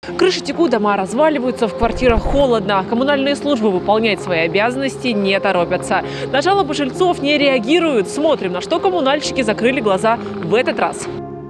Крыши текут, дома разваливаются, в квартирах холодно. Коммунальные службы выполнять свои обязанности не торопятся. На жалобы жильцов не реагируют. Смотрим, на что коммунальщики закрыли глаза в этот раз.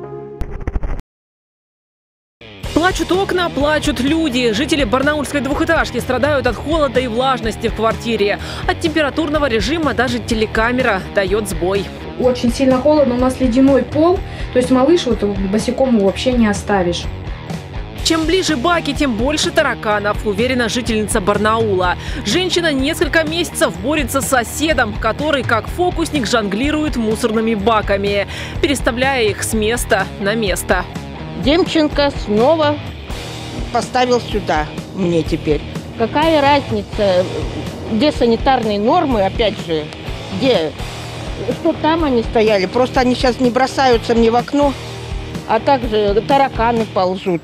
Плачут окна, плачут люди. Жители барнаульской двухэтажки страдают от холода и влажности в квартире. От температурного режима даже телекамера дает сбой. Очень сильно холодно, у нас ледяной пол, то есть малыш вот босиком вообще не оставишь. Чем ближе баки, тем больше тараканов, уверена жительница Барнаула. Женщина несколько месяцев борется с соседом, который как фокусник жонглирует мусорными баками, переставляя их с места на место. Демченко снова поставил сюда мне теперь. Какая разница, где санитарные нормы, опять же, где, что там они стояли. Просто они сейчас не бросаются мне в окно, а также тараканы ползут.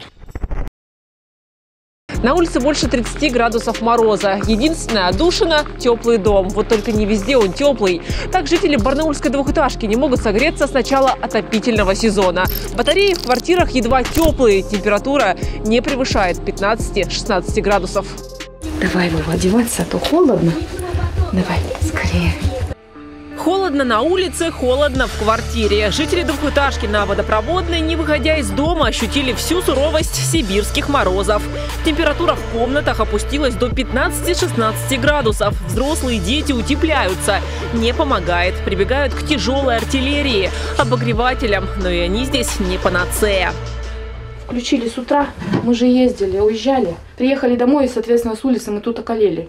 На улице больше 30 градусов мороза. Единственная отдушина – теплый дом. Вот только не везде он теплый. Так жители барнаульской двухэтажки не могут согреться с начала отопительного сезона. Батареи в квартирах едва теплые. Температура не превышает 15-16 градусов. Давай, Вова, одеваться, а то холодно. Давай, скорее. Холодно на улице, холодно в квартире. Жители двухэтажки на Водопроводной, не выходя из дома, ощутили всю суровость сибирских морозов. Температура в комнатах опустилась до 15-16 градусов. Взрослые и дети утепляются. Не помогает. Прибегают к тяжелой артиллерии, обогревателям. Но и они здесь не панацея. Включили с утра, мы же ездили, уезжали. Приехали домой и, соответственно, с улицы мы тут околели.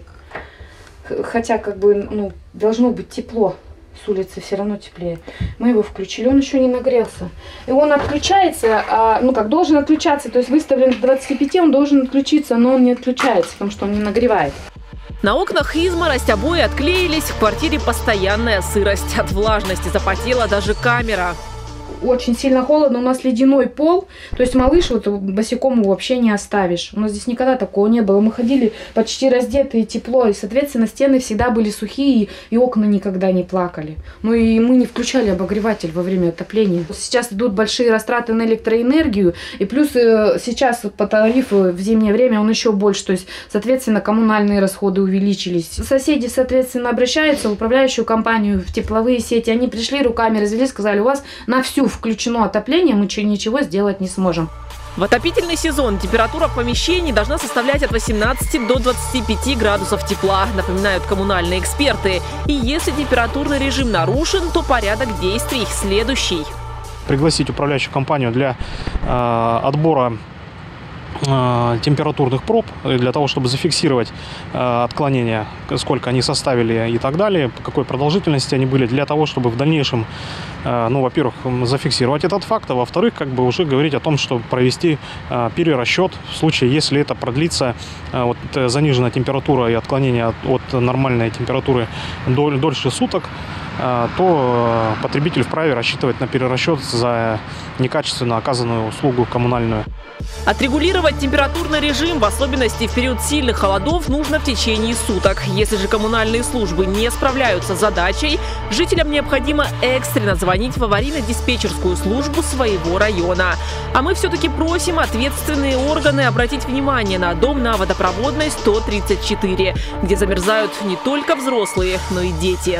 Хотя, как бы, должно быть тепло. С улицы все равно теплее. Мы его включили, он еще не нагрелся. И он отключается, как должен отключаться. То есть выставлен до 25, он должен отключиться, но он не отключается, потому что он не нагревает. На окнах изморозь, обои отклеились, в квартире постоянная сырость. От влажности запотела даже камера. Очень сильно холодно, у нас ледяной пол, то есть малыш вот босиком его вообще не оставишь. У нас здесь никогда такого не было. Мы ходили почти раздетые, тепло, и, соответственно, стены всегда были сухие, и окна никогда не плакали. Ну и мы не включали обогреватель во время отопления. Сейчас идут большие растраты на электроэнергию, и плюс сейчас по тарифу в зимнее время он еще больше, то есть, соответственно, коммунальные расходы увеличились. Соседи, соответственно, обращаются в управляющую компанию, в тепловые сети, они пришли, руками развели, сказали, у вас на всю включено отопление, мы ничего сделать не сможем. В отопительный сезон температура в помещении должна составлять от 18 до 25 градусов тепла, напоминают коммунальные эксперты. И если температурный режим нарушен, то порядок действий следующий. Пригласить управляющую компанию для отбора температурных проб, для того, чтобы зафиксировать отклонения, сколько они составили и так далее, по какой продолжительности они были, для того, чтобы в дальнейшем, во-первых, зафиксировать этот факт, а во-вторых, уже говорить о том, что провести перерасчет в случае, если это продлится, заниженная температура и отклонение от нормальной температуры дольше суток, то потребитель вправе рассчитывать на перерасчет за некачественно оказанную услугу коммунальную. Отрегулировать температурный режим, в особенности в период сильных холодов, нужно в течение суток. Если же коммунальные службы не справляются с задачей, жителям необходимо экстренно звонить в аварийно-диспетчерскую службу своего района. А мы все-таки просим ответственные органы обратить внимание на дом на Водопроводной 134, где замерзают не только взрослые, но и дети.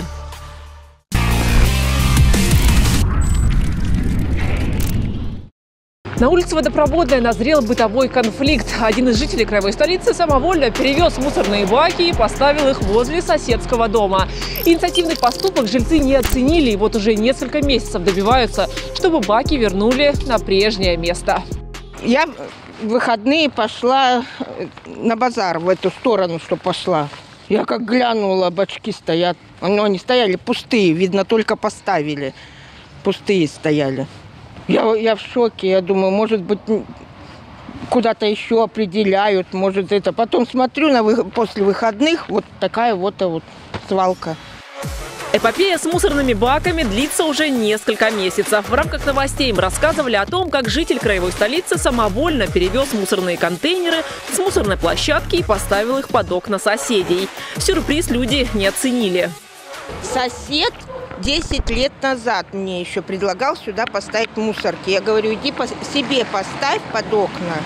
На улице Водопроводной назрел бытовой конфликт. Один из жителей краевой столицы самовольно перевез мусорные баки и поставил их возле соседского дома. Инициативный поступок жильцы не оценили и вот уже несколько месяцев добиваются, чтобы баки вернули на прежнее место. Я в выходные пошла на базар, в эту сторону, что пошла. Я как глянула, бачки стоят. Они стояли пустые, видно, только поставили. Пустые стояли. Я в шоке, я думаю, может быть, куда-то еще определяют, может это. Потом смотрю, после выходных вот такая вот свалка. Эпопея с мусорными баками длится уже несколько месяцев. В рамках новостей мы рассказывали о том, как житель краевой столицы самовольно перевез мусорные контейнеры с мусорной площадки и поставил их под окна соседей. Сюрприз люди не оценили. Сосед 10 лет назад мне еще предлагал сюда поставить мусорки. Я говорю, иди себе поставь под окна.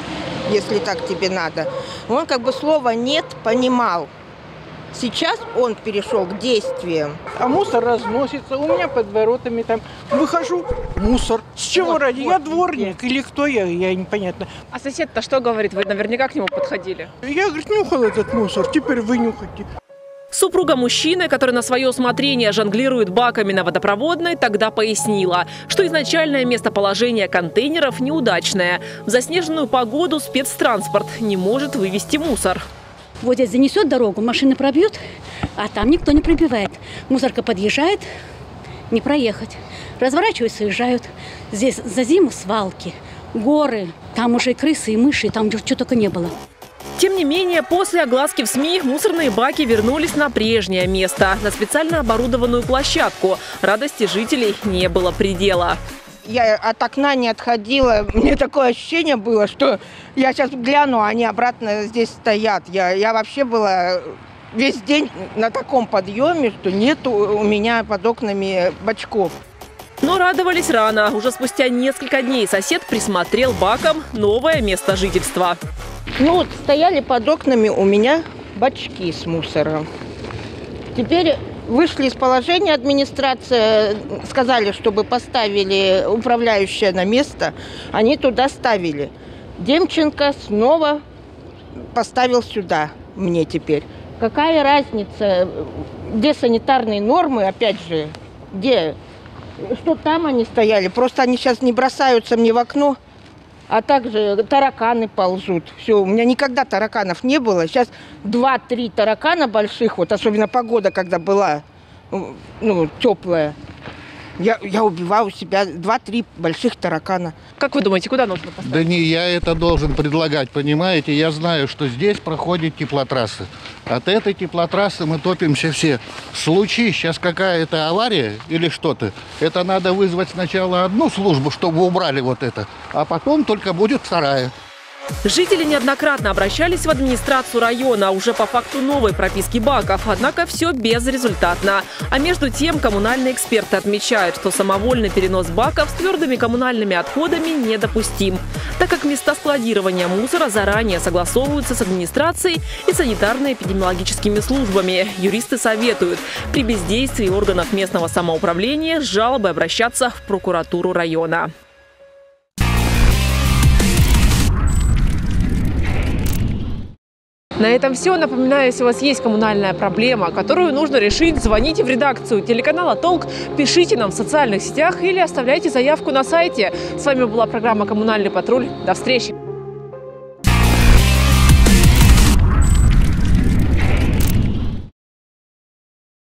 если так тебе надо. Он как бы слова «нет» понимал. Сейчас он перешел к действиям. А мусор разносится. У меня под воротами там выхожу, мусор. С чего Вот, ради? вот, Я дворник или кто я непонятно. А сосед-то что говорит? Вы наверняка к нему подходили. Я, говорит, нюхал этот мусор, теперь вы нюхайте. Супруга мужчины, который на свое усмотрение жонглирует баками на водопроводной, тогда пояснила, что изначальное местоположение контейнеров неудачное. В заснеженную погоду спецтранспорт не может вывести мусор. Вот здесь занесет дорогу, машины пробьют, а там никто не пробивает. Мусорка подъезжает, не проехать. Разворачиваются, уезжают. Здесь за зиму свалки, горы, там уже и крысы, и мыши, там что только не было. Тем не менее, после огласки в СМИ мусорные баки вернулись на прежнее место, на специально оборудованную площадку. Радости жителей не было предела. Я от окна не отходила. Мне такое ощущение было, что я сейчас гляну, а они обратно здесь стоят. Я вообще была весь день на таком подъеме, что нету у меня под окнами бачков. Но радовались рано. Уже спустя несколько дней сосед присмотрел бакам новое место жительства. Ну вот стояли под окнами у меня бачки с мусором. Теперь вышли из положения, администрация сказали, чтобы поставили управляющее на место. Они туда ставили. Демченко снова поставил сюда мне теперь. Какая разница, где санитарные нормы, опять же, где, что там они стояли. Просто они сейчас не бросаются мне в окно, а также тараканы ползут. Все, у меня никогда тараканов не было. Сейчас 2-3 таракана больших, вот особенно погода, когда была, ну, теплая. Я убиваю у себя 2-3 больших таракана. Как вы думаете, куда нужно поставить? Да не я это должен предлагать, понимаете? Я знаю, что здесь проходит теплотрасса. От этой теплотрассы мы топимся все. В случае сейчас какая-то авария или что-то, это надо вызвать сначала одну службу, чтобы убрали вот это, а потом только будет вторая. Жители неоднократно обращались в администрацию района уже по факту новой прописки баков, однако все безрезультатно. А между тем коммунальные эксперты отмечают, что самовольный перенос баков с твердыми коммунальными отходами недопустим, так как места складирования мусора заранее согласовываются с администрацией и санитарно-эпидемиологическими службами. Юристы советуют при бездействии органов местного самоуправления с жалобой обращаться в прокуратуру района. На этом все. Напоминаю, если у вас есть коммунальная проблема, которую нужно решить, звоните в редакцию телеканала «Толк», пишите нам в социальных сетях или оставляйте заявку на сайте. С вами была программа «Коммунальный патруль». До встречи!